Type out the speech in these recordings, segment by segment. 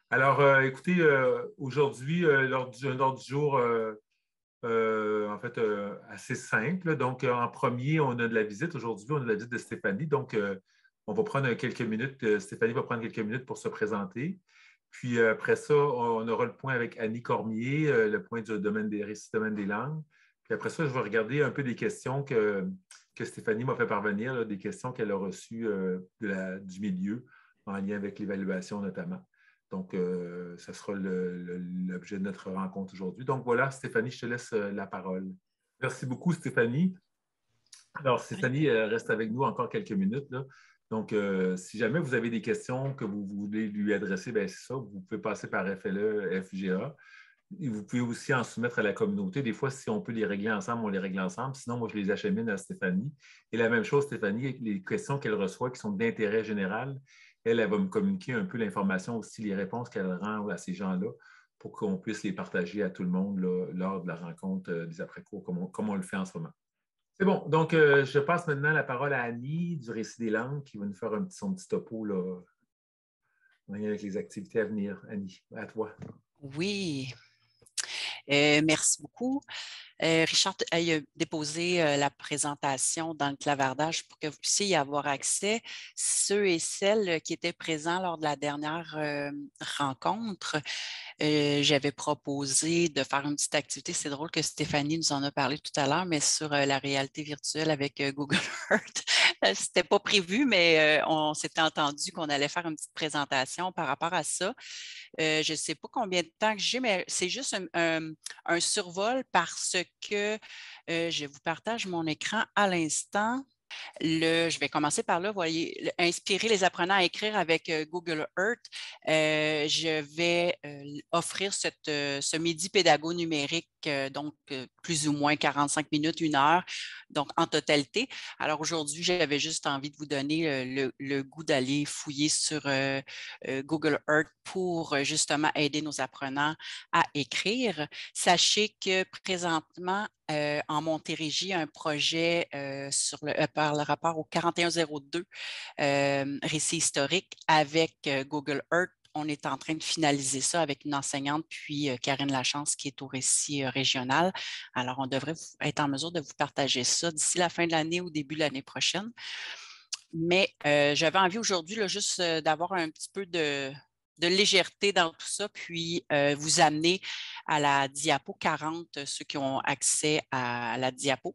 Alors, écoutez, aujourd'hui, un ordre du jour, en fait, assez simple. Donc, en premier, on a de la visite. Aujourd'hui, on a de la visite de Stéphanie. Donc, on va prendre quelques minutes. Stéphanie va prendre quelques minutes pour se présenter. Puis après ça, on aura le point avec Annie Cormier, le point du domaine des récits, domaine des langues. Puis après ça, je vais regarder un peu des questions que Stéphanie m'a fait parvenir, là, des questions qu'elle a reçues du milieu en lien avec l'évaluation notamment. Donc, ça sera l'objet de notre rencontre aujourd'hui. Donc voilà, Stéphanie, je te laisse la parole. Merci beaucoup, Stéphanie. Alors, Stéphanie reste avec nous encore quelques minutes, là. Donc, si jamais vous avez des questions que vous voulez lui adresser, bien, c'est ça, vous pouvez passer par FLE, FGA. Et vous pouvez aussi en soumettre à la communauté. Des fois, si on peut les régler ensemble, on les règle ensemble. Sinon, moi, je les achemine à Stéphanie. Et la même chose, Stéphanie, avec les questions qu'elle reçoit qui sont d'intérêt général, elle va me communiquer un peu l'information aussi, les réponses qu'elle rend à ces gens-là pour qu'on puisse les partager à tout le monde là, lors de la rencontre des après-cours, comme on le fait en ce moment. C'est bon. Donc, je passe maintenant la parole à Annie du Récit des langues qui va nous faire son petit topo là, en lien avec les activités à venir. Annie, à toi. Oui, merci beaucoup. Richard a déposé la présentation dans le clavardage pour que vous puissiez y avoir accès. Ceux et celles qui étaient présents lors de la dernière rencontre, j'avais proposé de faire une petite activité. C'est drôle que Stéphanie nous en a parlé tout à l'heure, mais sur la réalité virtuelle avec Google Earth. C'était pas prévu, mais on s'était entendu qu'on allait faire une petite présentation par rapport à ça. Je ne sais pas combien de temps que j'ai, mais c'est juste un survol parce que je vous partage mon écran à l'instant. Je vais commencer par là. Voyez, inspirer les apprenants à écrire avec Google Earth. Je vais offrir ce midi pédago numérique, donc plus ou moins 45 minutes, 1 heure, donc en totalité. Alors aujourd'hui, j'avais juste envie de vous donner le goût d'aller fouiller sur Google Earth pour justement aider nos apprenants à écrire. Sachez que présentement, en Montérégie, un projet par le rapport au 4102 récit historique avec Google Earth. On est en train de finaliser ça avec une enseignante, puis Karine Lachance, qui est au récit régional. Alors, on devrait être en mesure de vous partager ça d'ici la fin de l'année ou début de l'année prochaine. Mais j'avais envie aujourd'hui juste d'avoir un petit peu de légèreté dans tout ça, puis vous amener à la diapo 40, ceux qui ont accès à la diapo.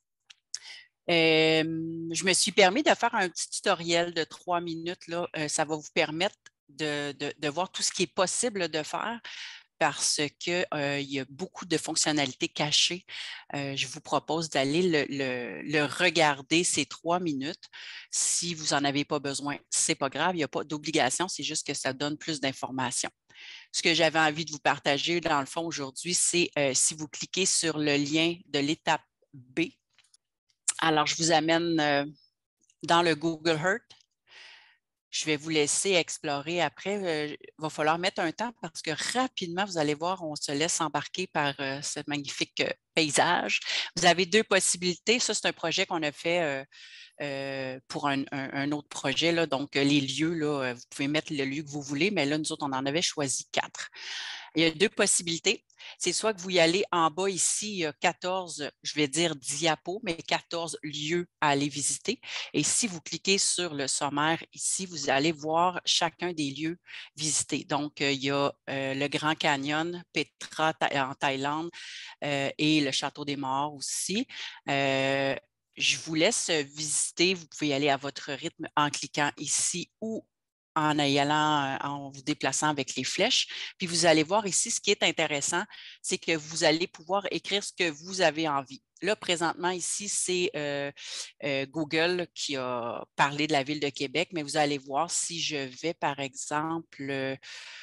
Je me suis permis de faire un petit tutoriel de 3 minutes. Là. Ça va vous permettre de voir tout ce qui est possible de faire parce qu'il y a beaucoup de fonctionnalités cachées. Je vous propose d'aller le regarder ces 3 minutes. Si vous n'en avez pas besoin, ce n'est pas grave, il n'y a pas d'obligation, c'est juste que ça donne plus d'informations. Ce que j'avais envie de vous partager dans le fond aujourd'hui, c'est si vous cliquez sur le lien de l'étape B, alors je vous amène dans le Google Earth. Je vais vous laisser explorer après. Il va falloir mettre un temps parce que rapidement, vous allez voir, on se laisse embarquer par ce magnifique paysage. Vous avez 2 possibilités. Ça, c'est un projet qu'on a fait pour un autre projet. Là. Donc, les lieux, là, vous pouvez mettre le lieu que vous voulez, mais là, nous autres, on en avait choisi 4. Il y a 2 possibilités. C'est soit que vous y allez en bas ici, il y a 14, je vais dire diapos, mais 14 lieux à aller visiter. Et si vous cliquez sur le sommaire ici, vous allez voir chacun des lieux visités. Donc, il y a le Grand Canyon, Petra en Thaïlande et le Château des Morts aussi. Je vous laisse visiter. Vous pouvez y aller à votre rythme en cliquant ici ou en vous déplaçant avec les flèches. Puis vous allez voir ici, ce qui est intéressant, c'est que vous allez pouvoir écrire ce que vous avez envie. Là, présentement, ici, c'est Google qui a parlé de la ville de Québec, mais vous allez voir si je vais, par exemple,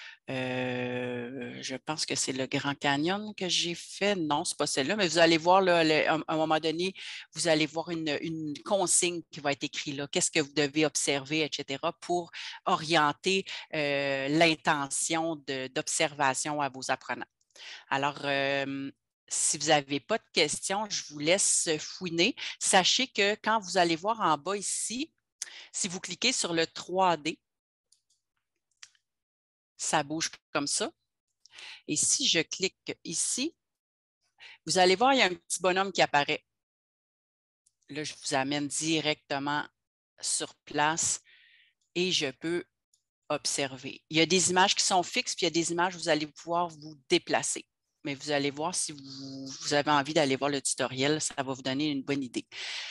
je pense que c'est le Grand Canyon que j'ai fait. Non, ce n'est pas celle-là, mais vous allez voir, là, à un moment donné, vous allez voir une consigne qui va être écrite là. Qu'est-ce que vous devez observer, etc., pour orienter l'intention d'observation à vos apprenants. Alors, si vous n'avez pas de questions, je vous laisse fouiner. Sachez que quand vous allez voir en bas ici, si vous cliquez sur le 3D, ça bouge comme ça. Et si je clique ici, vous allez voir, il y a un petit bonhomme qui apparaît. Là, je vous amène directement sur place et je peux observer. Il y a des images qui sont fixes, puis il y a des images où vous allez pouvoir vous déplacer. Mais vous allez voir si vous avez envie d'aller voir le tutoriel, ça va vous donner une bonne idée.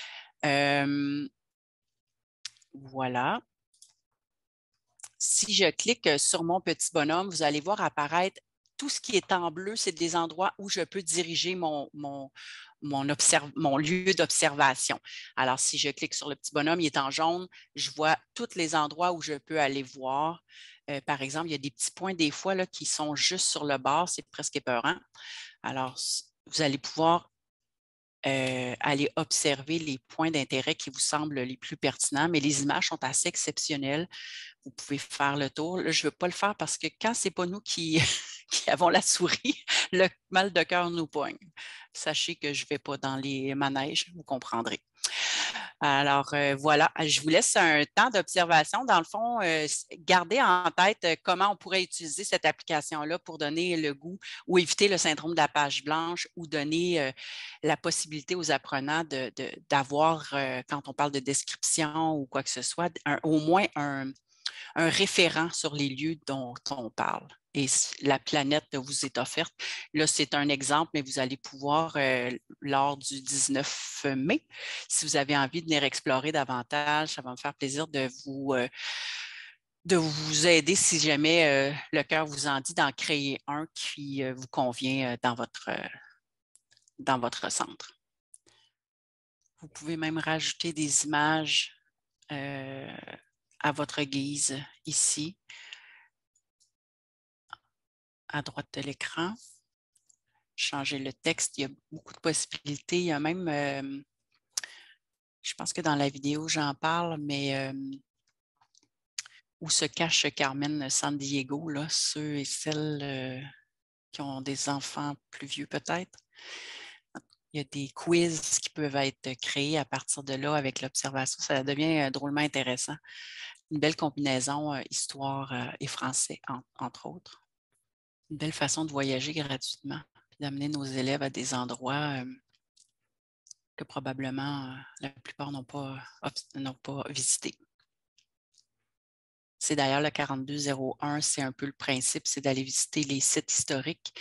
Voilà. Si je clique sur mon petit bonhomme, vous allez voir apparaître tout ce qui est en bleu, c'est des endroits où je peux diriger mon lieu d'observation. Alors, si je clique sur le petit bonhomme, il est en jaune, je vois tous les endroits où je peux aller voir. Par exemple, il y a des petits points des fois là, qui sont juste sur le bord, c'est presque épeurant. Alors, vous allez pouvoir aller observer les points d'intérêt qui vous semblent les plus pertinents, mais les images sont assez exceptionnelles. Vous pouvez faire le tour. Là, je ne veux pas le faire parce que quand ce n'est pas nous qui, qui avons la souris, le mal de cœur nous pogne. Sachez que je ne vais pas dans les manèges, vous comprendrez. Alors, voilà, je vous laisse un temps d'observation. Dans le fond, gardez en tête comment on pourrait utiliser cette application-là pour donner le goût ou éviter le syndrome de la page blanche ou donner la possibilité aux apprenants d'avoir, quand on parle de description ou quoi que ce soit, au moins un référent sur les lieux dont on parle. Et la planète vous est offerte. Là, c'est un exemple, mais vous allez pouvoir, lors du 19 mai, si vous avez envie de venir explorer davantage, ça va me faire plaisir de vous aider si jamais le cœur vous en dit d'en créer un qui vous convient dans votre centre. Vous pouvez même rajouter des images à votre guise ici, à droite de l'écran. Changer le texte, il y a beaucoup de possibilités. Il y a même, je pense que dans la vidéo, j'en parle, mais où se cache Carmen Sandiego, là, ceux et celles qui ont des enfants plus vieux peut-être. Il y a des quiz qui peuvent être créés à partir de là avec l'observation. Ça devient drôlement intéressant. Une belle combinaison histoire et français, entre autres. Une belle façon de voyager gratuitement, puis d'amener nos élèves à des endroits que probablement la plupart n'ont pas visité. C'est d'ailleurs le 4201, c'est un peu le principe, c'est d'aller visiter les sites historiques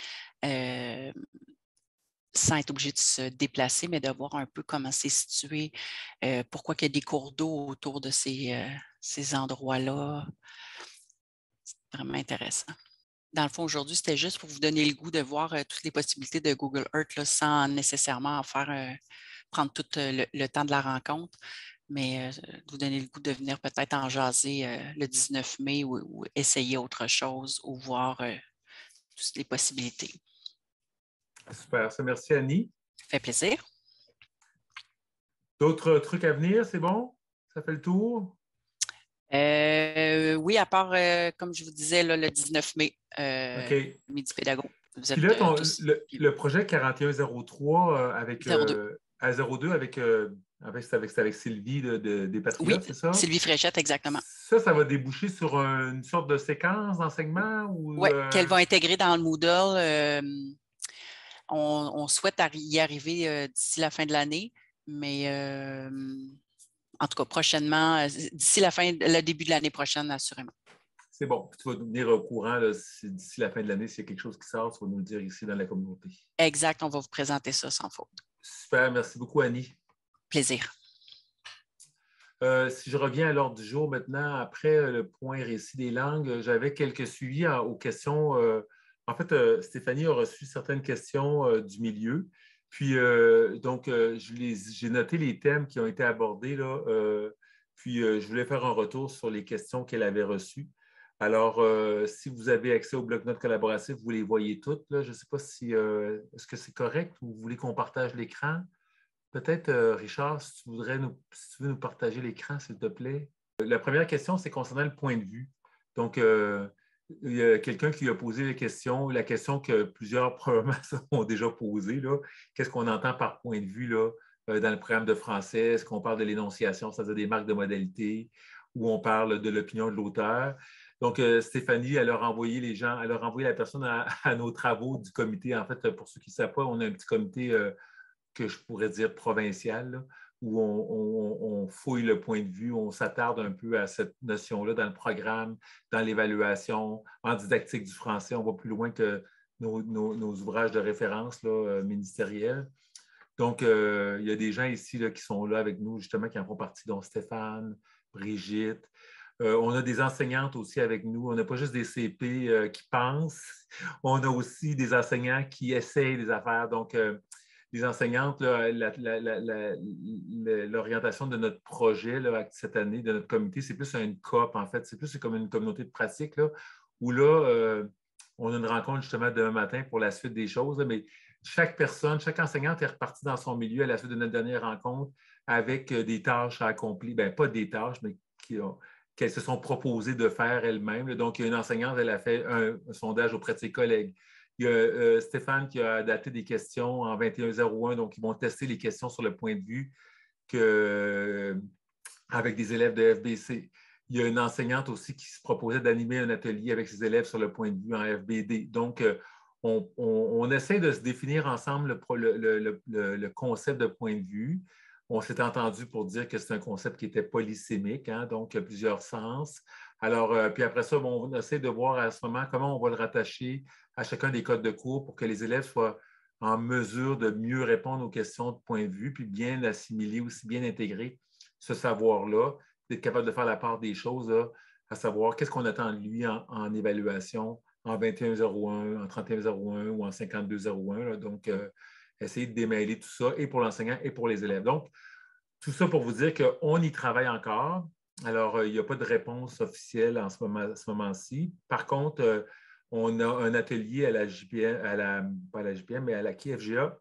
sans être obligé de se déplacer, mais de voir un peu comment c'est situé, pourquoi il y a des cours d'eau autour de ces endroits-là. C'est vraiment intéressant. Dans le fond, aujourd'hui, c'était juste pour vous donner le goût de voir toutes les possibilités de Google Earth là, sans nécessairement prendre tout le temps de la rencontre, mais vous donner le goût de venir peut-être en jaser le 19 mai ou essayer autre chose ou voir toutes les possibilités. Super, ça, merci Annie. Ça fait plaisir. D'autres trucs à venir, c'est bon? Ça fait le tour? Oui, à part, comme je vous disais, là, le 19 mai, OK. Midi Pédago. Vous Puis êtes là, tous le projet 4103 avec 02. à 02 c'est avec Sylvie des Oui, Patriotes, c'est ça? Sylvie Fréchette, exactement. Ça va déboucher sur une sorte de séquence d'enseignement ou Oui, qu'elle va intégrer dans le Moodle. On souhaite y arriver d'ici la fin de l'année, mais en tout cas, prochainement, d'ici le début de l'année prochaine, assurément. c'est bon. Tu vas nous tenir au courant là, d'ici la fin de l'année, s'il y a quelque chose qui sort, tu vas nous le dire ici dans la communauté. Exact, on va vous présenter ça sans faute. Super, merci beaucoup, Annie. Plaisir. Si je reviens à l'ordre du jour maintenant, après le point récit des langues, j'avais quelques suivis aux questions. En fait, Stéphanie a reçu certaines questions du milieu. Puis, donc, j'ai noté les thèmes qui ont été abordés là. Puis, je voulais faire un retour sur les questions qu'elle avait reçues. Alors, si vous avez accès au bloc-notes collaboratif, vous les voyez toutes. Là. Je ne sais pas si est-ce que c'est correct ou vous voulez qu'on partage l'écran? Peut-être, Richard, si tu veux nous partager l'écran, s'il te plaît. La première question, c'est concernant le point de vue. Donc, il y a quelqu'un qui a posé la question que plusieurs probablement ont déjà posée. Qu'est-ce qu'on entend par point de vue là, dans le programme de français? Est-ce qu'on parle de l'énonciation, c'est-à-dire des marques de modalité, ou on parle de l'opinion de l'auteur? Donc, Stéphanie, elle a renvoyé les gens, elle a renvoyé la personne à nos travaux du comité. En fait, pour ceux qui ne savent pas, on a un petit comité que je pourrais dire provincial, là, où on fouille le point de vue, on s'attarde un peu à cette notion-là dans le programme, dans l'évaluation, en didactique du français. On va plus loin que nos ouvrages de référence là, ministériels. Donc, il y a des gens ici là, qui sont là avec nous, justement, qui en font partie, dont Stéphane, Brigitte. On a des enseignantes aussi avec nous. On n'a pas juste des CP qui pensent, on a aussi des enseignants qui essayent des affaires. Donc, les enseignantes, l'orientation de notre projet là, cette année, de notre comité, c'est plus une coop, en fait. C'est plus comme une communauté de pratique, là, où là, on a une rencontre justement demain matin pour la suite des choses. Là, mais chaque personne, chaque enseignante est repartie dans son milieu à la suite de notre dernière rencontre avec des tâches à accomplir. Bien, pas des tâches, mais qu'elles se sont proposées de faire elles-mêmes. Donc, il y a une enseignante, elle a fait un sondage auprès de ses collègues. Il y a Stéphane qui a adapté des questions en 2101, donc ils vont tester les questions sur le point de vue avec des élèves de FBC. Il y a une enseignante aussi qui se proposait d'animer un atelier avec ses élèves sur le point de vue en FBD. Donc, on essaie de se définir ensemble le concept de point de vue. On s'est entendu pour dire que c'est un concept qui était polysémique, hein, donc il y a plusieurs sens. Alors, puis après ça, bon, on essaie de voir à ce moment comment on va le rattacher à chacun des codes de cours pour que les élèves soient en mesure de mieux répondre aux questions de point de vue, puis bien assimiler, aussi bien intégrer ce savoir-là, d'être capable de faire la part des choses, là, à savoir qu'est-ce qu'on attend de lui en évaluation en 2101, en 3101 ou en 5201. Là. Donc, essayer de démêler tout ça, et pour l'enseignant et pour les élèves. Donc, tout ça pour vous dire qu'on y travaille encore. Alors, il n'y a pas de réponse officielle en ce moment-ci. Par contre, on a un atelier à la JPM, pas à la JPM, mais à la KFGA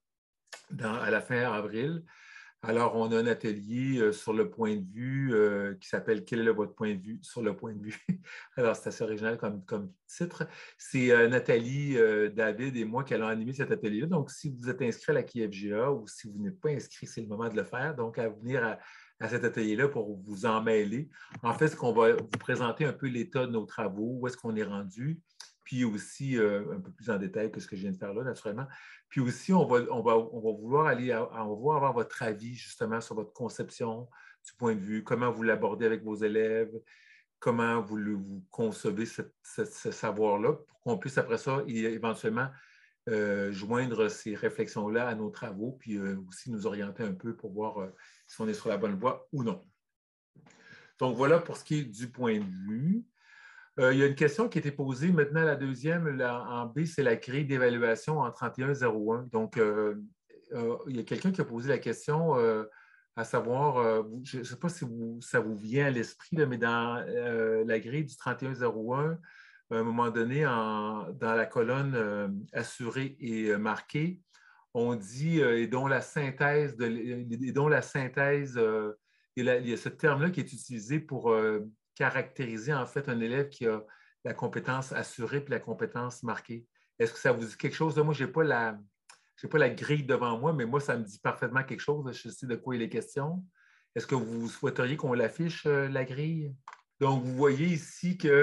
à la fin avril. Alors, on a un atelier sur le point de vue qui s'appelle « Quel est votre point de vue sur le point de vue? » Alors, c'est assez original comme titre. C'est Nathalie, David et moi qui allons animer cet atelier-là. Donc, si vous êtes inscrit à la KFGA ou si vous n'êtes pas inscrit, c'est le moment de le faire. Donc, à venir à cet atelier-là pour vous en mêler. En fait, ce qu'on va vous présenter un peu l'état de nos travaux, où est-ce qu'on est rendu, puis aussi un peu plus en détail que ce que je viens de faire là, naturellement. Puis aussi, on va vouloir avoir votre avis justement sur votre conception du point de vue, comment vous l'abordez avec vos élèves, comment vous concevez ce savoir-là, pour qu'on puisse après ça éventuellement joindre ces réflexions-là à nos travaux, puis aussi nous orienter un peu pour voir si on est sur la bonne voie ou non. Donc voilà pour ce qui est du point de vue. Il y a une question qui a été posée maintenant, la deuxième, en B, c'est la grille d'évaluation en 3101. Donc, il y a quelqu'un qui a posé la question à savoir, je ne sais pas si ça vous vient à l'esprit, mais dans la grille du 3101, à un moment donné, dans la colonne assurée et marquée, on dit et dont la synthèse, il y a ce terme-là qui est utilisé pour caractériser en fait un élève qui a la compétence assurée puis la compétence marquée. Est-ce que ça vous dit quelque chose? Moi, je n'ai pas la grille devant moi, mais moi, ça me dit parfaitement quelque chose. Je sais de quoi il est question. Est-ce que vous souhaiteriez qu'on l'affiche, la grille? Donc, vous voyez ici que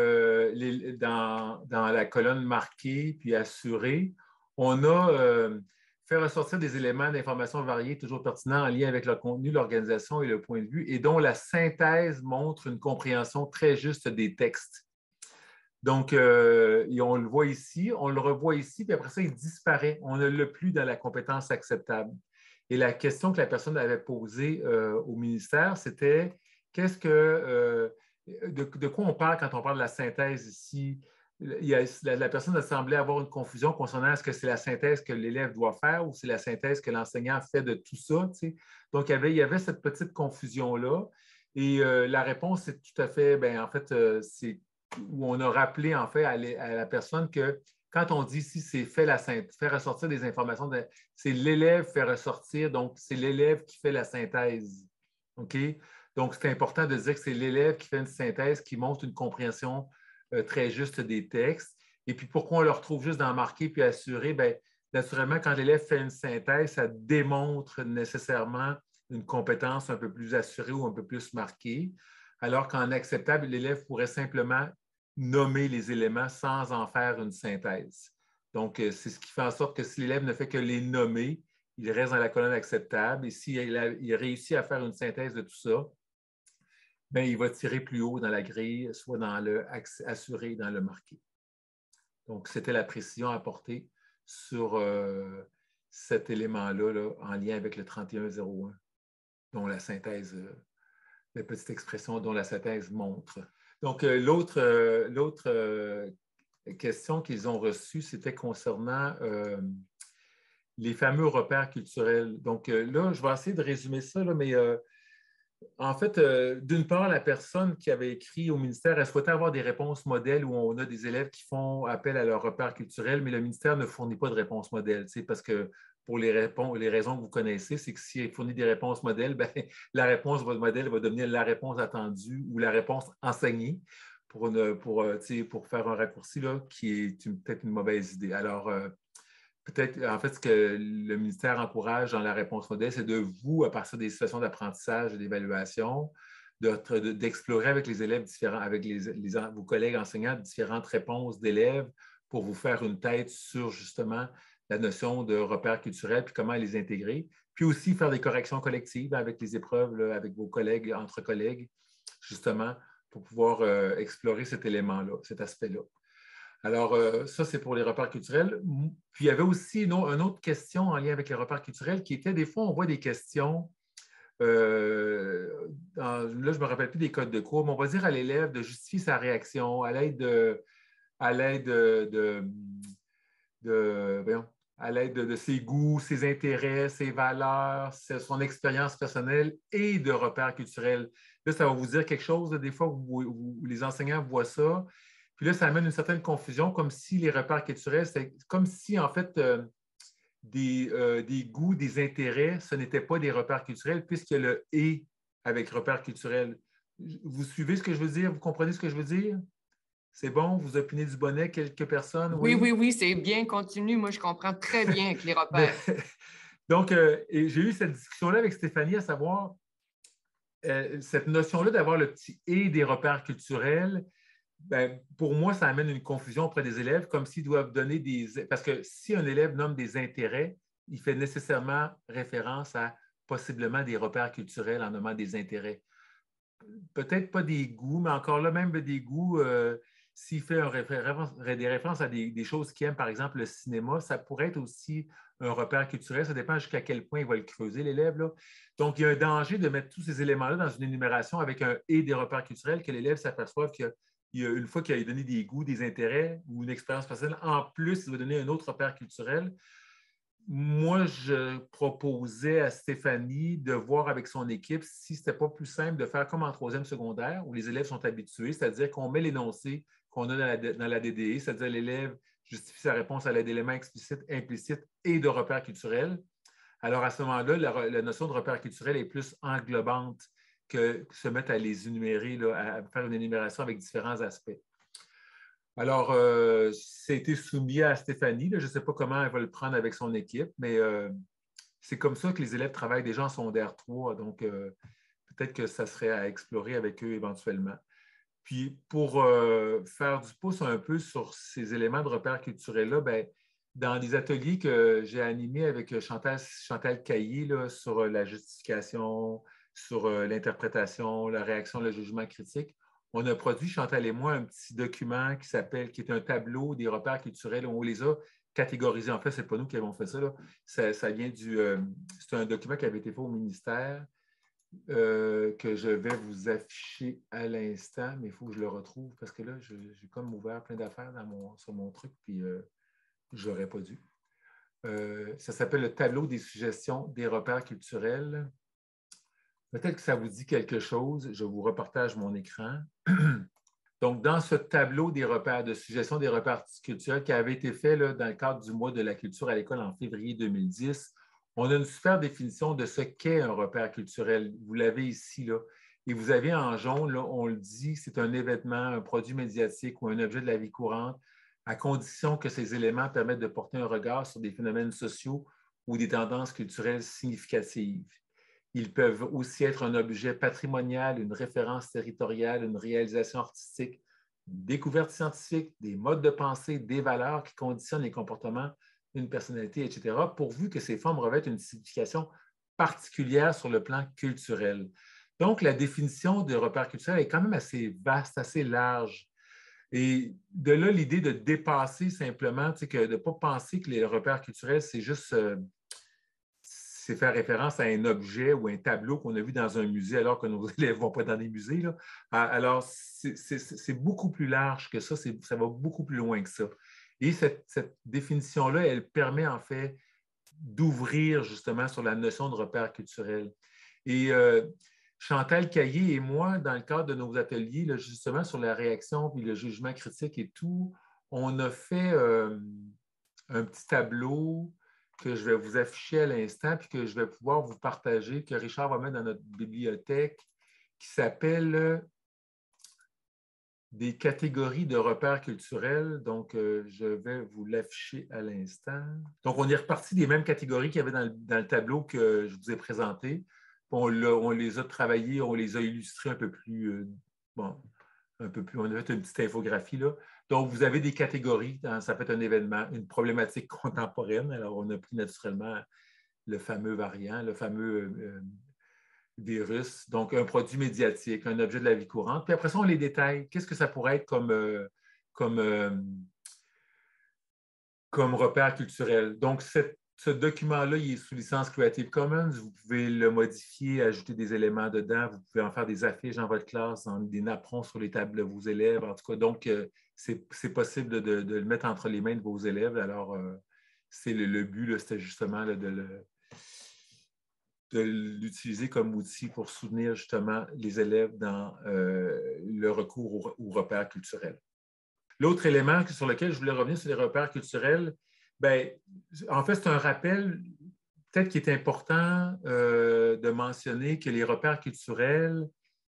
dans la colonne marquée puis assurée, on a fait ressortir des éléments d'information variés, toujours pertinents en lien avec le contenu, l'organisation et le point de vue, et dont la synthèse montre une compréhension très juste des textes. Donc, on le voit ici, on le revoit ici, puis après ça, il disparaît. On ne l'a plus dans la compétence acceptable. Et la question que la personne avait posée au ministère, c'était de quoi on parle quand on parle de la synthèse ici? La personne a semblé avoir une confusion concernant est-ce que c'est la synthèse que l'élève doit faire ou c'est la synthèse que l'enseignant fait de tout ça. Tu sais. Donc, il y avait cette petite confusion-là. Et la réponse, c'est tout à fait, bien, en fait, c'est où on a rappelé en fait à la personne que quand on dit ici, c'est fait ressortir des informations, c'est l'élève fait ressortir, donc c'est l'élève qui fait la synthèse. OK? Donc, c'est important de dire que c'est l'élève qui fait une synthèse qui montre une compréhension très juste des textes. Et puis, pourquoi on le retrouve juste dans marqué puis assuré? Bien, naturellement, quand l'élève fait une synthèse, ça démontre nécessairement une compétence un peu plus assurée ou un peu plus marquée. Alors qu'en acceptable, l'élève pourrait simplement nommer les éléments sans en faire une synthèse. Donc, c'est ce qui fait en sorte que si l'élève ne fait que les nommer, il reste dans la colonne acceptable. Et s'il il réussit à faire une synthèse de tout ça, bien, il va tirer plus haut dans la grille, soit dans le assuré, dans le marqué. Donc, c'était la précision apportée sur cet élément-là là, en lien avec le 3101, dont la synthèse, la petite expression dont la synthèse montre. Donc, l'autre question qu'ils ont reçue, c'était concernant les fameux repères culturels. Donc, là, je vais essayer de résumer ça, là, mais en fait, d'une part, la personne qui avait écrit au ministère, elle souhaitait avoir des réponses modèles où on a des élèves qui font appel à leurs repères culturels, mais le ministère ne fournit pas de réponses modèles, parce que pour les raisons que vous connaissez, c'est que s'il fournit des réponses modèles, bien, la réponse modèle va devenir la réponse attendue ou la réponse enseignée pour faire un raccourci là, qui est peut-être une mauvaise idée. Alors, peut-être, en fait, ce que le ministère encourage dans la réponse modèle, c'est de vous, à partir des situations d'apprentissage et d'évaluation, d'explorer avec les élèves différents, avec vos collègues enseignants, différentes réponses d'élèves pour vous faire une tête sur justement la notion de repères culturels puis comment les intégrer. Puis aussi faire des corrections collectives avec les épreuves, là, avec vos collègues, entre collègues, justement, pour pouvoir explorer cet élément-là, cet aspect-là. Alors, ça, c'est pour les repères culturels. Puis, il y avait aussi une autre question en lien avec les repères culturels qui était, des fois, on voit des questions, là, je ne me rappelle plus des codes de cours, mais on va dire à l'élève de justifier sa réaction à l'aide de ses goûts, ses intérêts, ses valeurs, son expérience personnelle et de repères culturels. Là, ça va vous dire quelque chose, là, des fois, où les enseignants voient ça. Puis là, ça amène une certaine confusion, comme si les repères culturels, c'est comme si, en fait, des goûts, des intérêts, ce n'était pas des repères culturels, puisqu'il y a le « et » avec repères culturels. Vous suivez ce que je veux dire? Vous comprenez ce que je veux dire? C'est bon? Vous opinez du bonnet, quelques personnes? Oui, Oui? oui, oui, c'est bien, continue. Moi, je comprends très bien avec les repères. Donc, j'ai eu cette discussion-là avec Stéphanie, à savoir cette notion-là d'avoir le petit « et » des repères culturels. Ben, pour moi, ça amène une confusion auprès des élèves, comme s'ils doivent donner des... Parce que si un élève nomme des intérêts, il fait nécessairement référence à possiblement des repères culturels en nommant des intérêts. Peut-être pas des goûts, mais encore là, même des goûts, s'il fait des références à des choses qu'il aime, par exemple le cinéma, ça pourrait être aussi un repère culturel. Ça dépend jusqu'à quel point il va le creuser, l'élève, là. Donc, il y a un danger de mettre tous ces éléments-là dans une énumération avec un « et » des repères culturels, que l'élève s'aperçoive une fois qu'il a donné des goûts, des intérêts ou une expérience personnelle, en plus, il va donner un autre repère culturel. Moi, je proposais à Stéphanie de voir avec son équipe si ce n'était pas plus simple de faire comme en troisième secondaire, où les élèves sont habitués, c'est-à-dire qu'on met l'énoncé qu'on a dans la DDE, c'est-à-dire l'élève justifie sa réponse à l'aide d'éléments explicites, implicites et de repères culturels. Alors, à ce moment-là, la notion de repère culturel est plus englobante que se mettre à les énumérer, là, à faire une énumération avec différents aspects. Alors, ça a été soumis à Stéphanie. Là. Je ne sais pas comment elle va le prendre avec son équipe, mais c'est comme ça que les élèves travaillent déjà en secondaire 3. Donc, peut-être que ça serait à explorer avec eux éventuellement. Puis, pour faire du pouce un peu sur ces éléments de repère culturel-là, bien, dans les ateliers que j'ai animés avec Chantal Caillé là, sur la justification, sur l'interprétation, la réaction, le jugement critique, on a produit, Chantal et moi, un petit document qui est un tableau des repères culturels. On les a catégorisés. En fait, ce n'est pas nous qui avons fait ça. Là. Ça vient c'est un document qui avait été fait au ministère que je vais vous afficher à l'instant, mais il faut que je le retrouve parce que là, j'ai comme ouvert plein d'affaires sur mon truc, puis je n'aurais pas dû. Ça s'appelle le tableau des suggestions des repères culturels. Peut-être que ça vous dit quelque chose. Je vous repartage mon écran. Donc, dans ce tableau des repères, de suggestion des repères culturels qui avait été fait là, dans le cadre du mois de la culture à l'école en février 2010, on a une super définition de ce qu'est un repère culturel. Vous l'avez ici, là. Et vous avez en jaune, là, on le dit, c'est un événement, un produit médiatique ou un objet de la vie courante, à condition que ces éléments permettent de porter un regard sur des phénomènes sociaux ou des tendances culturelles significatives. Ils peuvent aussi être un objet patrimonial, une référence territoriale, une réalisation artistique, découvertes scientifiques, des modes de pensée, des valeurs qui conditionnent les comportements d'une personnalité, etc., pourvu que ces formes revêtent une signification particulière sur le plan culturel. Donc, la définition de repère culturel est quand même assez vaste, assez large. Et de là, l'idée de dépasser simplement, de ne pas penser que les repères culturels, c'est juste c'est faire référence à un objet ou un tableau qu'on a vu dans un musée alors que nos élèves ne vont pas dans des musées. Là. Alors, c'est beaucoup plus large que ça, ça va beaucoup plus loin que ça. Et cette définition-là, elle permet en fait d'ouvrir justement sur la notion de repère culturel. Et Chantal Caillé et moi, dans le cadre de nos ateliers, là, justement sur la réaction puis le jugement critique et tout, on a fait un petit tableau que je vais vous afficher à l'instant puis que je vais pouvoir vous partager, que Richard va mettre dans notre bibliothèque, qui s'appelle des catégories de repères culturels. Donc, je vais vous l'afficher à l'instant. Donc, on est reparti des mêmes catégories qu'il y avait dans le tableau que je vous ai présenté. On les a travaillées, on les a illustrées un peu plus, un peu plus, on a fait une petite infographie là. Donc, vous avez des catégories, ça peut être un événement, une problématique contemporaine. Alors, on a pris naturellement le fameux variant, le fameux virus, donc un produit médiatique, un objet de la vie courante. Puis après ça, on les détaille. Qu'est-ce que ça pourrait être comme repère culturel? Donc, ce document-là, il est sous licence Creative Commons. Vous pouvez le modifier, ajouter des éléments dedans. Vous pouvez en faire des affiches dans votre classe, des napperons sur les tables de vos élèves. En tout cas, donc, c'est possible de le mettre entre les mains de vos élèves. Alors, c'est le but, c'était justement de l'utiliser comme outil pour soutenir justement les élèves dans le recours aux repères culturels. L'autre élément sur lequel je voulais revenir sur les repères culturels, bien, en fait, c'est un rappel peut-être qui est important de mentionner que les repères culturels,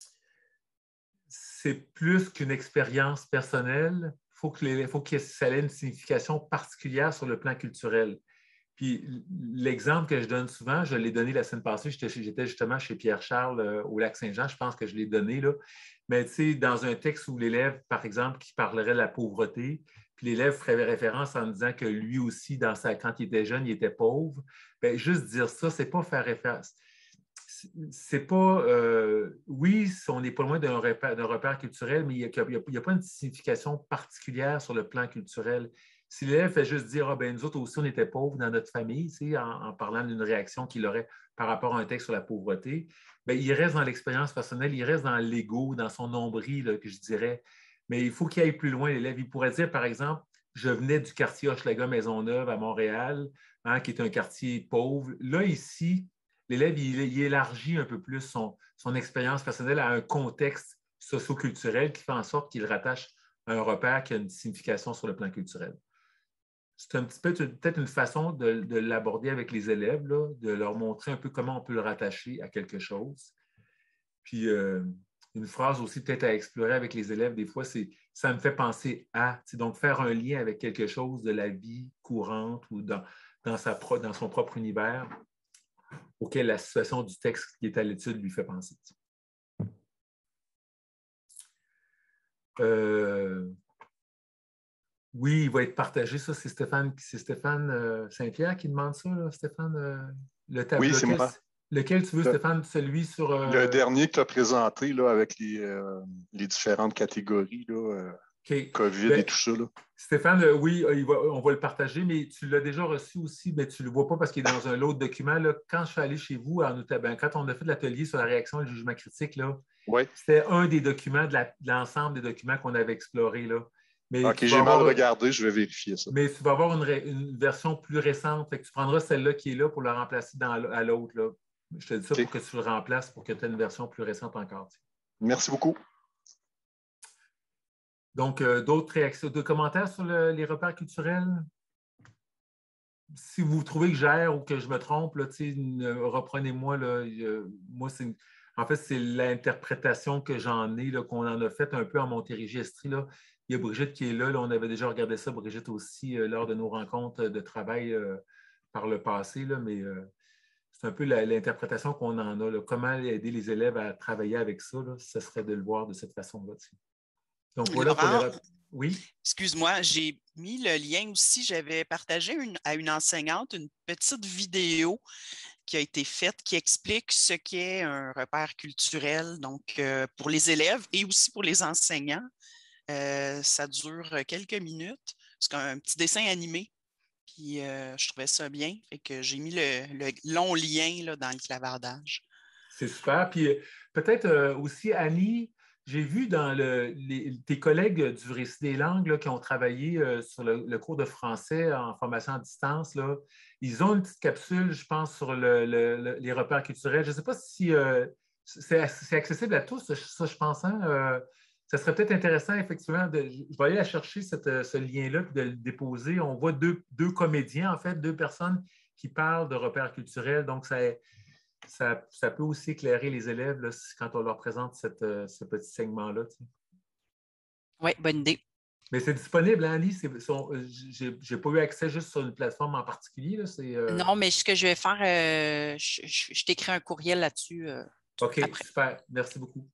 c'est plus qu'une expérience personnelle. Il faut que ça ait une signification particulière sur le plan culturel. Puis l'exemple que je donne souvent, je l'ai donné la semaine passée, j'étais justement chez Pierre-Charles au Lac-Saint-Jean, je pense que je l'ai donné là. Mais tu sais, dans un texte où l'élève, par exemple, qui parlerait de la pauvreté, puis l'élève ferait référence en disant que lui aussi, quand il était jeune, il était pauvre, bien, juste dire ça, c'est pas faire référence. C'est pas, oui, on n'est pas loin d'un repère culturel, mais il n'y a pas une signification particulière sur le plan culturel. Si l'élève fait juste dire, ah, ben, nous autres aussi, on était pauvres dans notre famille, en parlant d'une réaction qu'il aurait par rapport à un texte sur la pauvreté, bien, il reste dans l'expérience personnelle, il reste dans l'ego, dans son nombril, là, que je dirais. Mais il faut qu'il aille plus loin, l'élève. Il pourrait dire, par exemple, je venais du quartier Hochelaga-Maisonneuve à Montréal, hein, qui est un quartier pauvre. Là, ici, l'élève, il élargit un peu plus son expérience personnelle à un contexte socioculturel qui fait en sorte qu'il rattache à un repère qui a une signification sur le plan culturel. C'est un petit peu peut-être une façon de l'aborder avec les élèves, là, de leur montrer un peu comment on peut le rattacher à quelque chose. Puis, une phrase aussi peut-être à explorer avec les élèves, des fois, c'est « ça me fait penser à ». Donc, faire un lien avec quelque chose de la vie courante ou dans son propre univers auquel la situation du texte qui est à l'étude lui fait penser. Oui, il va être partagé, ça. C'est Stéphane Saint-Pierre qui demande ça, là, Stéphane. Le tableau. Oui, c'est moi. Lequel tu veux, Stéphane? Celui sur... Le dernier que tu as présenté là, avec les différentes catégories, là, okay. COVID et tout ça. Là. Stéphane, oui, on va le partager, mais tu l'as déjà reçu aussi, mais tu ne le vois pas parce qu'il est dans un autre document. Là. Quand je suis allé chez vous, quand on a fait l'atelier sur la réaction et le jugement critique, ouais. C'était un des documents de l'ensemble des documents qu'on avait explorés. Là. Mais OK, j'ai mal regardé, je vais vérifier ça. Mais tu vas avoir une version plus récente. Fait que tu prendras celle-là qui est là pour la remplacer à l'autre. Là. Je te dis ça pour que tu le remplaces, pour que tu aies une version plus récente encore. Merci beaucoup. Donc, d'autres réactions, d'autres commentaires sur les repères culturels? Si vous trouvez que j'erre ou que je me trompe, là, reprenez-moi. Moi, en fait, c'est l'interprétation que j'en ai, qu'on en a faite un peu en Montérégie-Estrie. Il y a Brigitte qui est là. On avait déjà regardé ça, Brigitte aussi, lors de nos rencontres de travail par le passé. Mais c'est un peu l'interprétation qu'on en a. Comment aider les élèves à travailler avec ça, ce serait de le voir de cette façon-là. Donc, voilà pour les... Laurent, Oui? excuse-moi, j'ai mis le lien aussi. J'avais partagé à une enseignante une petite vidéo qui a été faite qui explique ce qu'est un repère culturel, donc pour les élèves et aussi pour les enseignants. Ça dure quelques minutes. C'est un petit dessin animé. Puis je trouvais ça bien. Fait que j'ai mis le long lien là, dans le clavardage. C'est super. Puis peut-être aussi, Annie, j'ai vu dans tes collègues du Récit des langues là, qui ont travaillé sur le cours de français en formation à distance, là, ils ont une petite capsule, je pense, sur les repères culturels. Je ne sais pas si c'est accessible à tous, ça, je pense. Hein? Ça serait peut-être intéressant, effectivement, je vais aller la chercher, ce lien-là, puis de le déposer. On voit deux comédiens, en fait, deux personnes qui parlent de repères culturels. Donc, ça peut aussi éclairer les élèves là, quand on leur présente ce petit segment-là. Tu sais. Oui, bonne idée. Mais c'est disponible, hein, Annie? Je n'ai pas eu accès juste sur une plateforme en particulier. Là, Non, mais ce que je vais faire, je t'écris un courriel là-dessus OK, après. super. Merci beaucoup.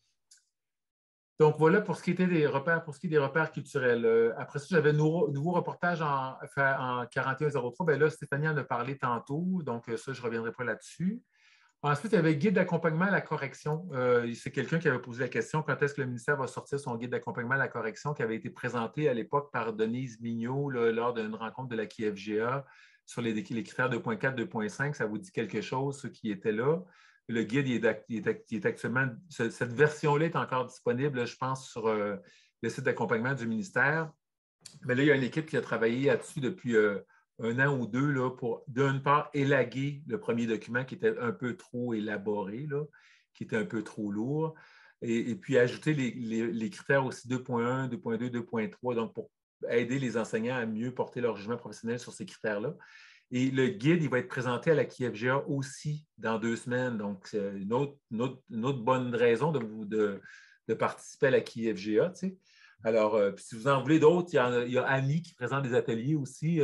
Donc, voilà pour ce qui était des repères, pour ce qui est des repères culturels. Après ça, j'avais un nouveau reportage en 4103. Bien là, Stéphanie en a parlé tantôt, donc ça, je ne reviendrai pas là-dessus. Ensuite, il y avait guide d'accompagnement à la correction. C'est quelqu'un qui avait posé la question quand est-ce que le ministère va sortir son guide d'accompagnement à la correction qui avait été présenté à l'époque par Denise Mignot là, lors d'une rencontre de la QFGA sur les critères 2.4, 2.5. Ça vous dit quelque chose, ceux qui étaient là. Le guide il est actuellement, cette version-là est encore disponible, je pense, sur le site d'accompagnement du ministère. Mais là, il y a une équipe qui a travaillé là-dessus depuis un an ou deux là, pour, d'une part, élaguer le premier document qui était un peu trop élaboré, là, qui était un peu trop lourd, et puis ajouter les critères aussi 2.1, 2.2, 2.3, donc pour aider les enseignants à mieux porter leur jugement professionnel sur ces critères-là. Et le guide, il va être présenté à la QFGA aussi dans 2 semaines. Donc, c'est une autre bonne raison de participer à la QFGA. Tu sais. Alors, si vous en voulez d'autres, il y a Annie qui présente des ateliers aussi.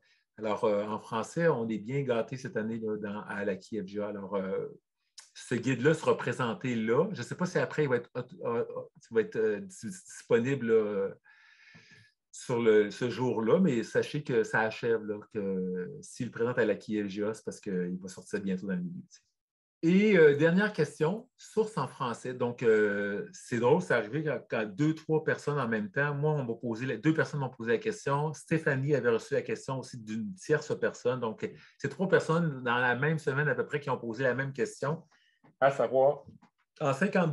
En français, on est bien gâtés cette année là, à la QFGA. Alors, ce guide-là sera présenté là. Je ne sais pas si après, il va être disponible là, sur ce jour-là, mais sachez que ça achève, là, que s'il le présente à la QFGA, c'est parce qu'il va sortir bientôt dans le milieu. Et dernière question, source en français. Donc, c'est drôle, c'est arrivé quand 2-3 personnes en même temps. Moi, deux personnes m'ont posé la question. Stéphanie avait reçu la question aussi d'une tierce personne. Donc, c'est 3 personnes dans la même semaine à peu près qui ont posé la même question, à savoir, en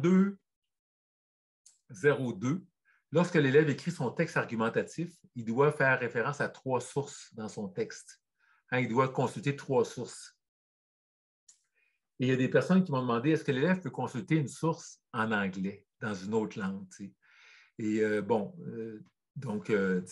52-02, lorsque l'élève écrit son texte argumentatif, il doit faire référence à 3 sources dans son texte. Hein, il doit consulter 3 sources. Et il y a des personnes qui m'ont demandé est-ce que l'élève peut consulter une source en anglais, dans une autre langue. Tu sais. Et donc,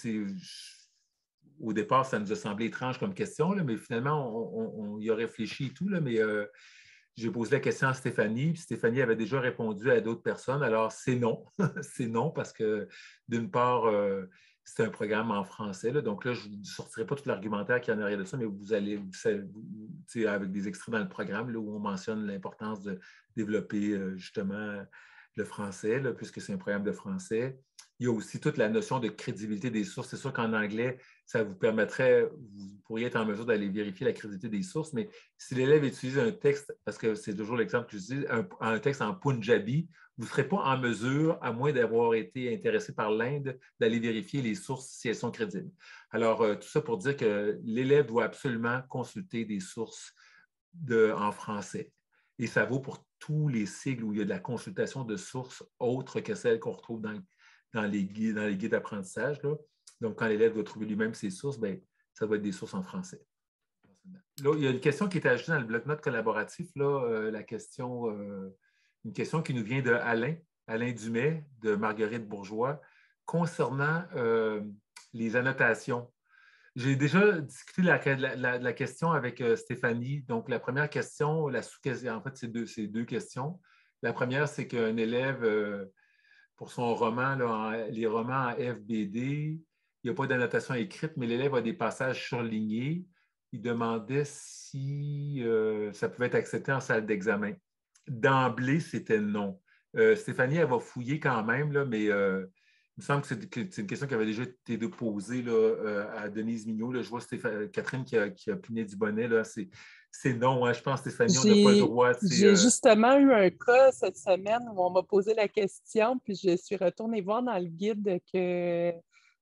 au départ, ça nous a semblé étrange comme question, là, mais finalement, on y a réfléchi et tout, là, mais j'ai posé la question à Stéphanie, puis Stéphanie avait déjà répondu à d'autres personnes. Alors, c'est non. C'est non parce que, d'une part, c'est un programme en français. Là, donc là, je ne sortirai pas tout l'argumentaire qu'il y en a arrière de ça, mais vous allez, avec des extraits dans le programme là, où on mentionne l'importance de développer justement le français, là, puisque c'est un programme de français. Il y a aussi toute la notion de crédibilité des sources. C'est sûr qu'en anglais, ça vous permettrait, vous pourriez être en mesure d'aller vérifier la crédibilité des sources, mais si l'élève utilise un texte, parce que c'est toujours l'exemple que j'utilise, un texte en Punjabi, vous ne serez pas en mesure, à moins d'avoir été intéressé par l'Inde, d'aller vérifier les sources si elles sont crédibles. Alors, tout ça pour dire que l'élève doit absolument consulter des sources en français. Et ça vaut pour tous les sigles où il y a de la consultation de sources autres que celles qu'on retrouve dans les guides d'apprentissage. Là. Donc, quand l'élève doit trouver lui-même ses sources, bien, ça doit être des sources en français. Là, il y a une question qui est ajoutée dans le bloc-notes collaboratif, là, une question qui nous vient de Alain Dumais, de Marguerite Bourgeois, concernant les annotations. J'ai déjà discuté la question avec Stéphanie. Donc, la première question, en fait, c'est deux questions. La première, c'est qu'un élève, pour son roman, là, les romans en FBD, il n'y a pas d'annotation écrite, mais l'élève a des passages surlignés. Il demandait si ça pouvait être accepté en salle d'examen. D'emblée, c'était non. Stéphanie, elle va fouiller quand même, là, mais Il me semble que c'est une question qui avait déjà été posée là, à Denise Mignot. Là. Je vois Catherine qui a plié du bonnet. Là. C'est non, hein. Je pense, Stéphanie, on n'a pas le droit. J'ai justement eu un cas cette semaine où on m'a posé la question, puis je suis retournée voir dans le guide que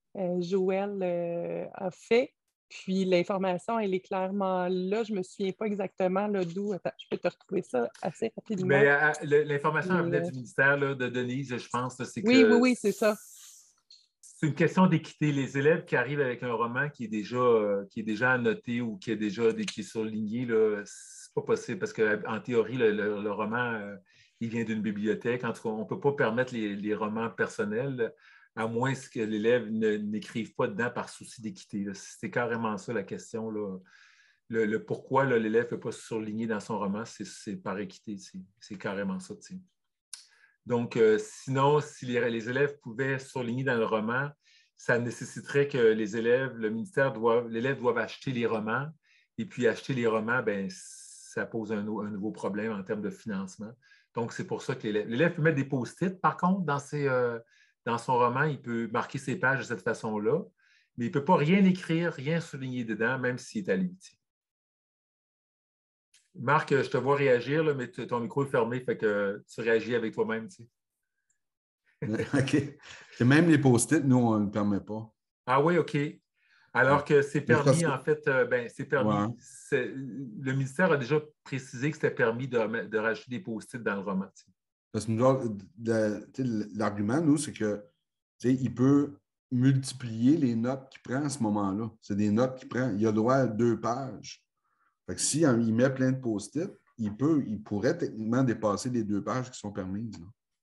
Joël a fait. Puis l'information, elle est clairement là. Je ne me souviens pas exactement d'où. Attends, je peux te retrouver ça assez rapidement. Mais l'information venait du ministère là, de Denise, je pense. Là, oui, c'est ça. C'est une question d'équité. Les élèves qui arrivent avec un roman qui est déjà annoté ou qui est surligné, c'est pas possible parce qu'en théorie, le roman, il vient d'une bibliothèque. En tout cas, on ne peut pas permettre les romans personnels, à moins que l'élève n'écrive pas dedans par souci d'équité. C'est carrément ça la question. Là. Le pourquoi l'élève ne peut pas surligner dans son roman, c'est par équité. C'est carrément ça. T'sais. Donc, sinon, si les élèves pouvaient surligner dans le roman, ça nécessiterait que l'élève doive acheter les romans. Et puis, acheter les romans, ben, ça pose un nouveau problème en termes de financement. Donc, c'est pour ça que l'élève peut mettre des post-it, par contre, dans son roman, il peut marquer ses pages de cette façon-là, mais il ne peut pas rien écrire, rien souligner dedans, même s'il est à lui. Marc, je te vois réagir, là, mais ton micro est fermé, fait que tu réagis avec toi-même. Tu sais. OK. Et même les post-it, nous, on ne le permet pas. Ah oui, OK. Alors que c'est permis, en fait, c'est permis. Ouais. Le ministère a déjà précisé que c'était permis de rajouter des post-it dans le roman. Tu sais. Parce que l'argument, nous, c'est que il peut multiplier les notes qu'il prend à ce moment-là. C'est des notes qu'il prend. Il a droit à 2 pages. Fait que s'il met plein de post-it, il pourrait techniquement dépasser les 2 pages qui sont permises.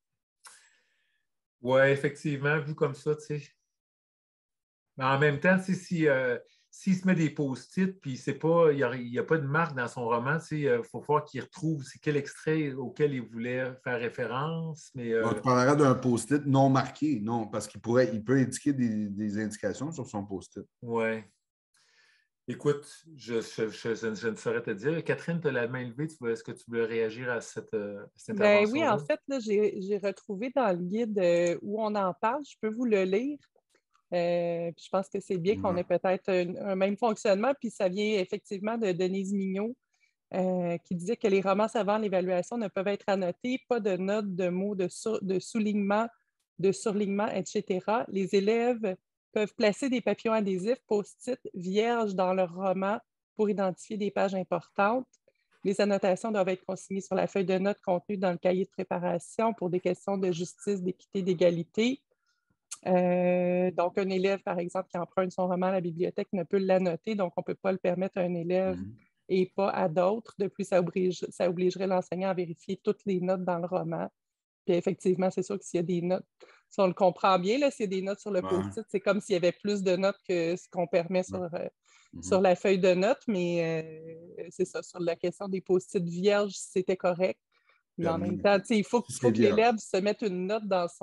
Oui, effectivement, vu comme ça, tu sais. Mais en même temps, s'il se met des post-it, puis il n'y a pas de marque dans son roman, il faut voir qu'il retrouve c'est quel extrait auquel il voulait faire référence. Mais, tu parleras d'un post-it non marqué, non, parce qu'il peut indiquer des indications sur son post-it. Oui. Écoute, je ne saurais te dire. Catherine, tu as la main levée. Est-ce que tu veux réagir à cette intervention? Ben oui, en fait, j'ai retrouvé dans le guide où on en parle. Je peux vous le lire. Puis je pense que c'est bien qu'on ait peut-être un même fonctionnement. Puis ça vient effectivement de Denise Mignot qui disait que les romances avant l'évaluation ne peuvent être annotés, pas de notes, de mots, de soulignement, de surlignement, etc. Les élèves peuvent placer des papillons adhésifs post-it vierges dans leur roman pour identifier des pages importantes. Les annotations doivent être consignées sur la feuille de notes contenue dans le cahier de préparation pour des questions de justice, d'équité, d'égalité. Donc, un élève, par exemple, qui emprunte son roman à la bibliothèque ne peut l'annoter, donc on ne peut pas le permettre à un élève et pas à d'autres. De plus, ça obligerait l'enseignant à vérifier toutes les notes dans le roman. Puis effectivement, c'est sûr que s'il y a des notes, si on le comprend bien, s'il y a des notes sur le post-it, c'est comme s'il y avait plus de notes que ce qu'on permet sur la feuille de notes, mais c'est ça, sur la question des post-it vierges, c'était correct. Mais en même temps, il faut que l'élève se mette une note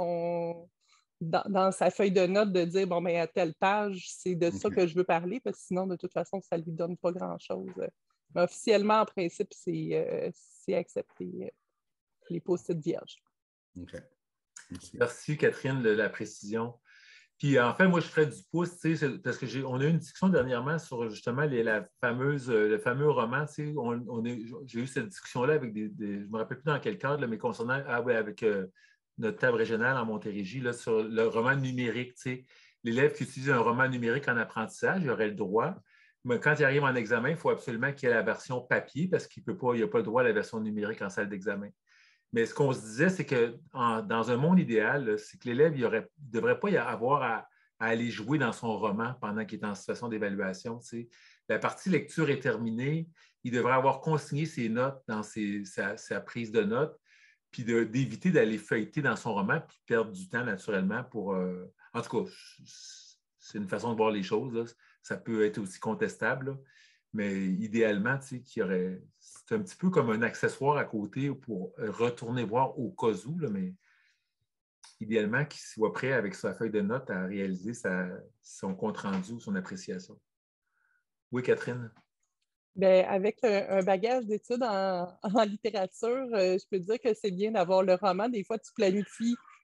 dans sa feuille de notes de dire, bon, mais à telle page, c'est de ça que je veux parler, parce que sinon, de toute façon, ça ne lui donne pas grand-chose. Mais officiellement, en principe, c'est accepté, les post-it vierges. OK. Merci, Catherine, de la précision. Puis, en fait, moi, je ferais du pouce, parce qu'on a eu une discussion dernièrement sur, justement, le fameux roman. J'ai eu cette discussion-là avec je ne me rappelle plus dans quel cadre, mais concernant, avec notre table régionale en Montérégie, là, sur le roman numérique. L'élève qui utilise un roman numérique en apprentissage, il aurait le droit. Mais quand il arrive en examen, il faut absolument qu'il y ait la version papier parce qu'il n'a pas le droit à la version numérique en salle d'examen. Mais ce qu'on se disait, c'est que dans un monde idéal, c'est que l'élève ne devrait pas y avoir à aller jouer dans son roman pendant qu'il est en situation d'évaluation. La partie lecture est terminée. Il devrait avoir consigné ses notes dans sa prise de notes, puis d'éviter d'aller feuilleter dans son roman puis perdre du temps naturellement pour... En tout cas, c'est une façon de voir les choses. Là. Ça peut être aussi contestable, là. Mais idéalement, c'est un petit peu comme un accessoire à côté pour retourner voir au cas où, là, mais idéalement qu'il soit prêt avec sa feuille de notes à réaliser son compte-rendu ou son appréciation. Oui, Catherine? Bien, avec un bagage d'études en littérature, je peux dire que c'est bien d'avoir le roman. Des fois, tu planifies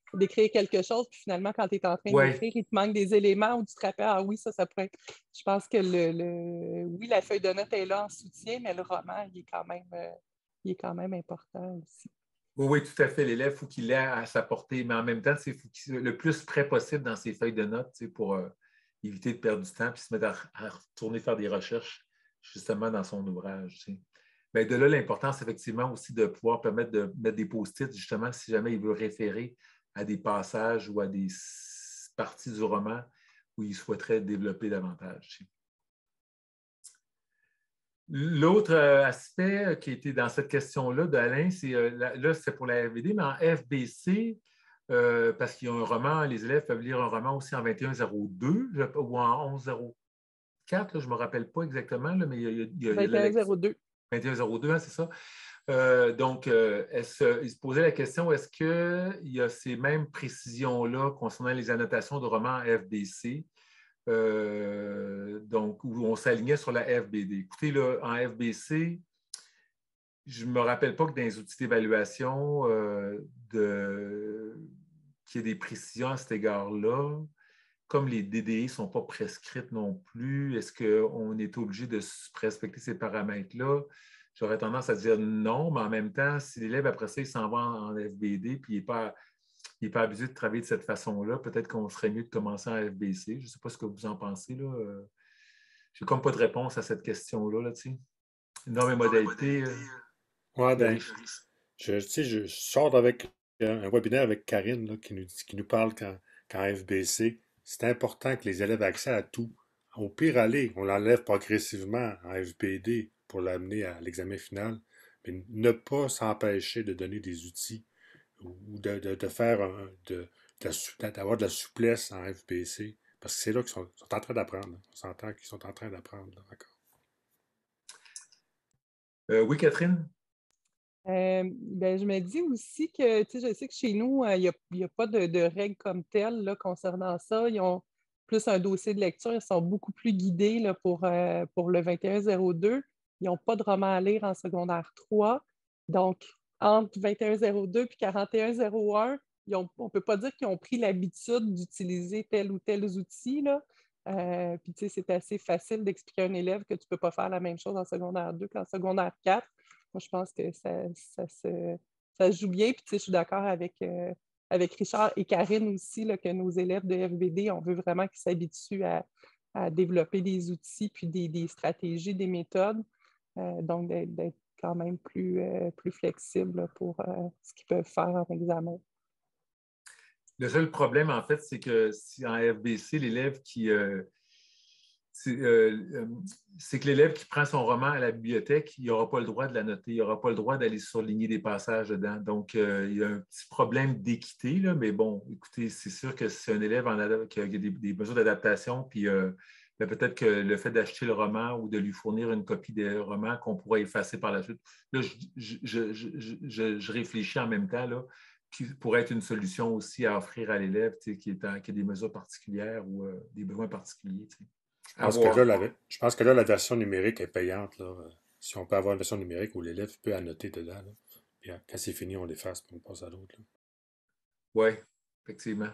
d'écrire quelque chose, puis finalement, quand tu es en train Ouais. d'écrire, il te manque des éléments où tu te rappelles, ah oui, ça pourrait être. Je pense que oui, la feuille de notes est là en soutien, mais le roman, il est quand même important aussi. Oui, oui, tout à fait. L'élève, il faut qu'il ait à sa portée, mais en même temps, il faut qu'il soit le plus près possible dans ses feuilles de notes pour éviter de perdre du temps puis se mettre à retourner faire des recherches justement dans son ouvrage. Bien, de là, l'importance, effectivement, aussi de pouvoir permettre de mettre des post-it, justement, si jamais il veut référer à des passages ou à des parties du roman où il souhaiterait développer davantage. L'autre aspect qui était dans cette question-là d'Alain, c'est là, c'est pour la FBD, mais en FBC, parce qu'il y a un roman, les élèves peuvent lire un roman aussi en 2102 ou en 1104, je ne me rappelle pas exactement, là, mais il y a 2102. 2102, hein, c'est ça. Donc, il se posait la question, est-ce qu'il y a ces mêmes précisions-là concernant les annotations de romans en FBC? Donc, où on s'alignait sur la FBD. Écoutez, là, en FBC, je ne me rappelle pas que dans les outils d'évaluation, qu'il y ait des précisions à cet égard-là. Comme les DDI ne sont pas prescrites non plus, est-ce qu'on est obligé de respecter ces paramètres-là? J'aurais tendance à dire non, mais en même temps, si l'élève, après ça, il s'en va en FBD, puis il n'est pas habitué de travailler de cette façon-là, peut-être qu'on serait mieux de commencer en FBC. Je ne sais pas ce que vous en pensez. Je n'ai comme pas de réponse à cette question-là. Là, normes et modalités. Ouais, je sors avec un webinaire avec Karine là, qui nous parle qu'en FBC, c'est important que les élèves aient accès à tout. Au pire, aller, on l'enlève progressivement en FBD pour l'amener à l'examen final, mais ne pas s'empêcher de donner des outils ou de faire d'avoir de la souplesse en FBC, parce que c'est là qu'ils sont en train d'apprendre. On s'entend qu'ils sont en train d'apprendre là, encore. Oui, Catherine? Ben, je me dis aussi que, je sais que chez nous, il n'y a pas de règles comme telles là, concernant ça. Ils ont plus un dossier de lecture. Ils sont beaucoup plus guidés là, pour le 2102. Ils n'ont pas de roman à lire en secondaire 3. Donc, entre 2102 et 4101, on ne peut pas dire qu'ils ont pris l'habitude d'utiliser tel ou tel outil. Là. Puis, c'est assez facile d'expliquer à un élève que tu ne peux pas faire la même chose en secondaire 2 qu'en secondaire 4. Moi, je pense que ça se joue bien. Puis, je suis d'accord avec Richard et Karine aussi, là, que nos élèves de FBD, on veut vraiment qu'ils s'habituent à développer des outils, puis des stratégies, des méthodes. Donc, d'être quand même plus flexible pour ce qu'ils peuvent faire en examen. Le seul problème, en fait, c'est que si en FBC, l'élève c'est que l'élève qui prend son roman à la bibliothèque, il n'aura pas le droit de la noter, il n'aura pas le droit d'aller surligner des passages dedans. Donc, il y a un petit problème d'équité, là, mais bon, écoutez, c'est sûr que c'est un élève qui a des mesures d'adaptation, puis peut-être que le fait d'acheter le roman ou de lui fournir une copie des romans qu'on pourrait effacer par la suite. Là, je réfléchis en même temps, là, qui pourrait être une solution aussi à offrir à l'élève qui a des mesures particulières ou des besoins particuliers. Je pense que là, la version numérique est payante. Là. Si on peut avoir une version numérique où l'élève peut annoter dedans. Là. Puis quand c'est fini, on l'efface et on passe à l'autre. Oui, effectivement.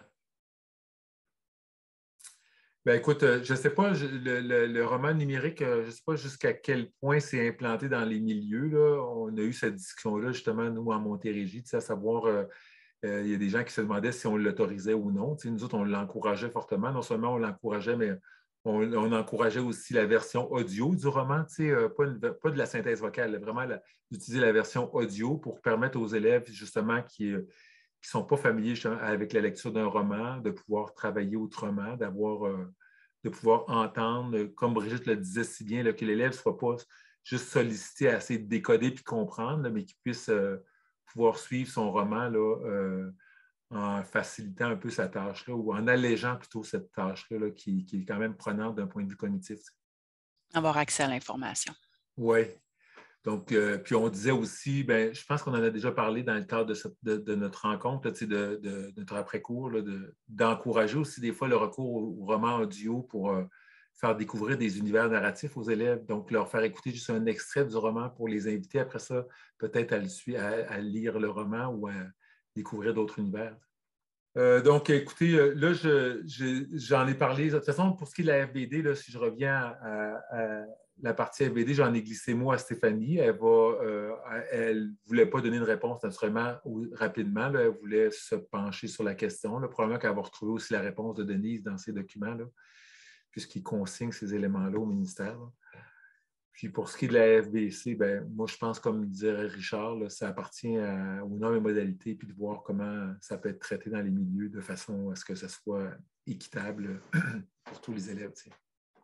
Ben, écoute, je ne sais pas, le roman numérique, je ne sais pas jusqu'à quel point c'est implanté dans les milieux. Là. On a eu cette discussion-là, justement, nous, en Montérégie, à savoir, il y a des gens qui se demandaient si on l'autorisait ou non. Nous autres, on l'encourageait fortement. Non seulement on l'encourageait, mais on encourageait aussi la version audio du roman, pas de la synthèse vocale, vraiment d'utiliser la version audio pour permettre aux élèves, justement, qui ne sont pas familiers avec la lecture d'un roman, de pouvoir travailler autrement, de pouvoir entendre, comme Brigitte le disait si bien, là, que l'élève ne soit pas juste sollicité à essayer de décoder puis comprendre, là, mais qu'il puisse pouvoir suivre son roman là, en facilitant un peu sa tâche-là ou en allégeant plutôt cette tâche-là là, qui est quand même prenante d'un point de vue cognitif. Avoir accès à l'information. Oui. Donc, puis on disait aussi, ben, je pense qu'on en a déjà parlé dans le cadre de notre rencontre, là, de notre après-cours, d'encourager aussi des fois le recours au roman audio pour faire découvrir des univers narratifs aux élèves, donc leur faire écouter juste un extrait du roman pour les inviter après ça, peut-être à lire le roman ou à découvrir d'autres univers. Donc, écoutez, là, j'en ai parlé. De toute façon, pour ce qui est de la FBD, là, si je reviens à la partie FBD, j'en ai glissé mot à Stéphanie. Elle ne voulait pas donner une réponse naturellement rapidement. Là. Elle voulait se pencher sur la question. Là. Probablement qu'elle va retrouver aussi la réponse de Denise dans ses documents, là, puisqu'il consigne ces éléments-là au ministère. Là. Puis pour ce qui est de la FBC, ben, moi, je pense, comme dirait Richard, là, ça appartient aux normes et modalités, puis de voir comment ça peut être traité dans les milieux de façon à ce que ce soit équitable pour tous les élèves. T'sais.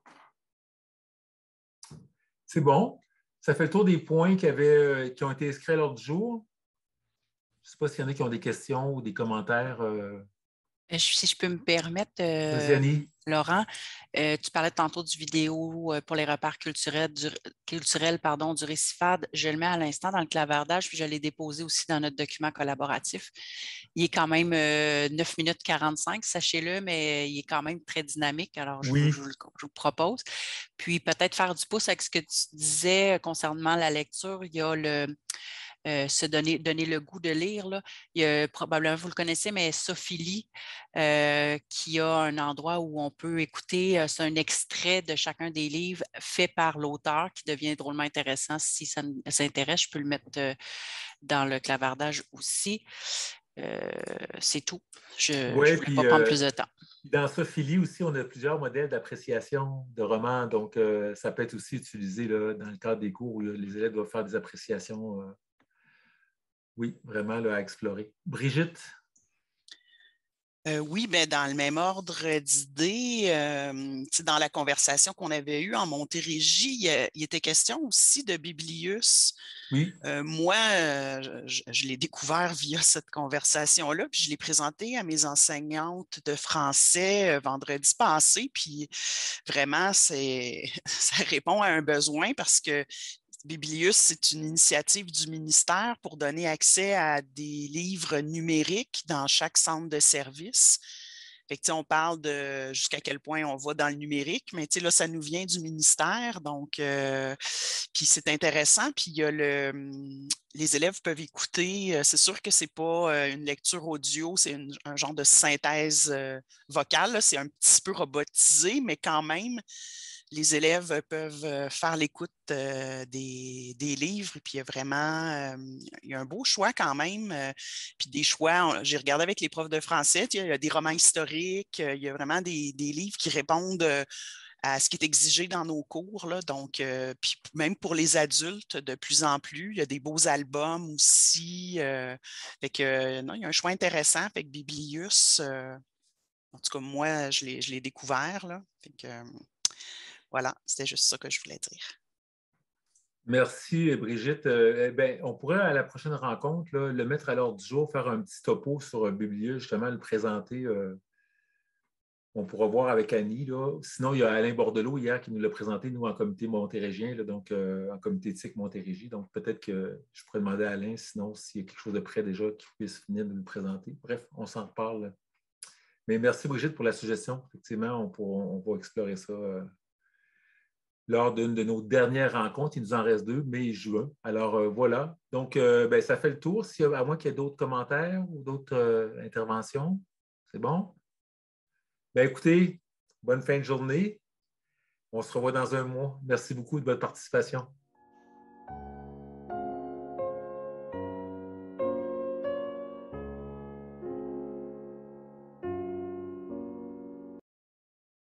C'est bon. Ça fait le tour des points qui ont été inscrits à l'ordre du jour. Je ne sais pas s'il y en a qui ont des questions ou des commentaires. Si je peux me permettre, Annie. Laurent, tu parlais tantôt du vidéo pour les repères culturels, du Récifade. Je le mets à l'instant dans le clavardage, puis je l'ai déposé aussi dans notre document collaboratif. Il est quand même 9 minutes 45, sachez-le, mais il est quand même très dynamique, alors je vous propose. Puis peut-être faire du pouce avec ce que tu disais concernant la lecture. Il y a donner le goût de lire. Là. Il y a, probablement, vous le connaissez, mais Sophilie, qui a un endroit où on peut écouter, c'est un extrait de chacun des livres fait par l'auteur qui devient drôlement intéressant. Si ça s'intéresse, je peux le mettre dans le clavardage aussi. C'est tout. Je ne voulais pas prendre plus de temps. Dans Sophilie aussi, on a plusieurs modèles d'appréciation de romans. Donc, ça peut être aussi utilisé là, dans le cadre des cours où les élèves doivent faire des appréciations. Oui, vraiment là, à explorer. Brigitte? Oui, bien, dans le même ordre d'idées, dans la conversation qu'on avait eue en Montérégie, il était question aussi de Biblius. Oui. Moi, je l'ai découvert via cette conversation-là, puis je l'ai présenté à mes enseignantes de français vendredi passé, puis vraiment, ça répond à un besoin parce que Biblius, c'est une initiative du ministère pour donner accès à des livres numériques dans chaque centre de service. Fait que, on parle de jusqu'à quel point on va dans le numérique, mais là, ça nous vient du ministère. Donc, puis c'est intéressant. Puis il y a les élèves peuvent écouter. C'est sûr que ce n'est pas une lecture audio, c'est un genre de synthèse vocale. Là. C'est un petit peu robotisé, mais quand même, les élèves peuvent faire l'écoute des livres. Puis il y a vraiment il y a un beau choix quand même. Puis des choix, j'ai regardé avec les profs de français, il y a des romans historiques, il y a vraiment des livres qui répondent à ce qui est exigé dans nos cours. Là. Donc, puis même pour les adultes, de plus en plus, il y a des beaux albums aussi. Fait que, non, il y a un choix intéressant. Fait que Biblius, en tout cas, moi, je l'ai découvert. Là. Fait que, voilà, c'était juste ça que je voulais dire. Merci, Brigitte. On pourrait, à la prochaine rencontre, là, le mettre à l'ordre du jour, faire un petit topo sur Biblius, justement, le présenter. On pourra voir avec Annie. Là. Sinon, il y a Alain Bordelot hier qui nous l'a présenté, nous, en comité montérégien, là, donc en comité éthique Montérégie. Donc, peut-être que je pourrais demander à Alain, sinon, s'il y a quelque chose de près déjà qu'il puisse finir de nous présenter. Bref, on s'en reparle. Mais merci, Brigitte, pour la suggestion. Effectivement, on va explorer ça lors d'une de nos dernières rencontres. Il nous en reste 2, mai et juin. Alors, voilà. Donc, ça fait le tour. À moins qu'il y ait d'autres commentaires ou d'autres interventions. C'est bon? Écoutez, bonne fin de journée. On se revoit dans un mois. Merci beaucoup de votre participation.